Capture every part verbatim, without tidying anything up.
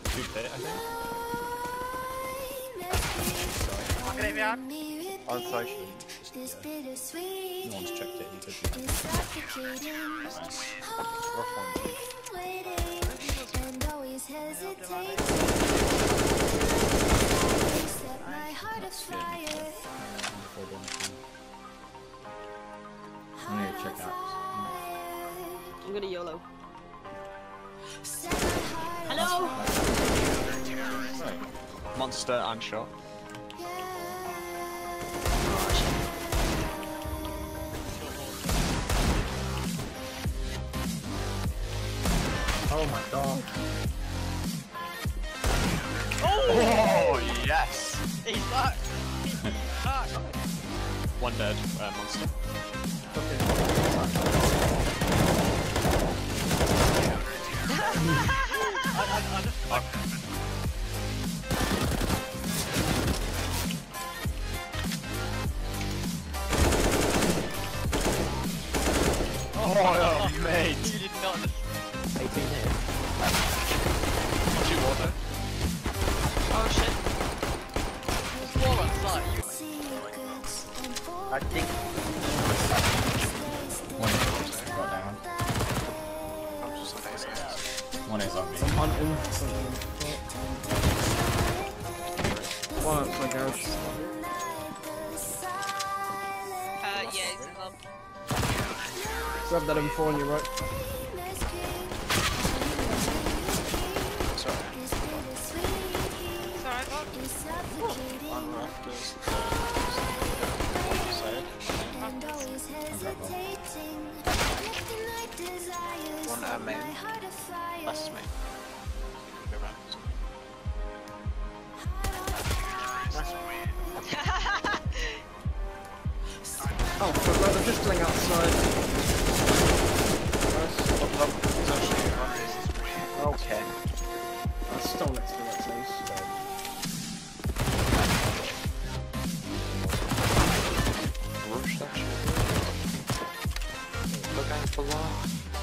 Two pit, I think. Graveyard. On social. Just, yeah. No one's checked it. You could be. Rough one. I'm gonna check out. I'm gonna YOLO. Hello! Right. Monster and shot. Oh my god. Oh, yes! He's back! He's back! One dead, uh, monster. Oh, mate! You did not. eighteen here. Watch you water. Oh shit. There's wall on side. I think One is got down. I'm just amazing. One is on me. I'm hunting. One outside garage. Uh, yeah, he's in love. Grab that M four on your right. Sorry. Sorry, Bob. One rafters. Side. One uh, main. Last main. Go around. Oh, fuck, right, I'm just going outside. Nice. Up, up. It's actually one. okay. I stole next to that place. Rush actually. Look out for long.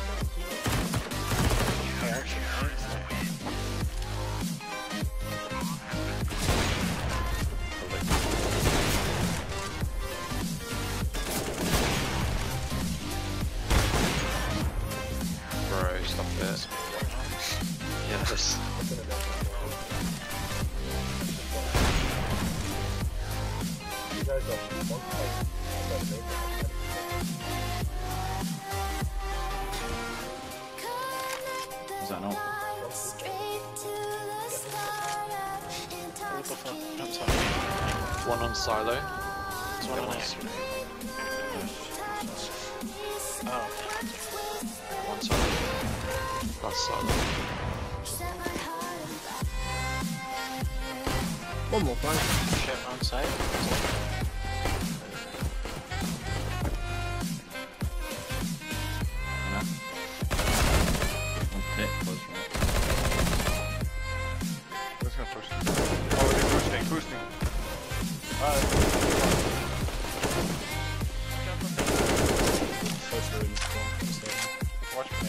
Hey, actually, bro, stop this. Yes. Is that not? One on silo. There's one on S. Oh. One silo. Last silo. One more flank. Shit, on side. One pit close right. Who's gonna push? Oh, they're boosting, boosting. Closer in the spawn. Watch me.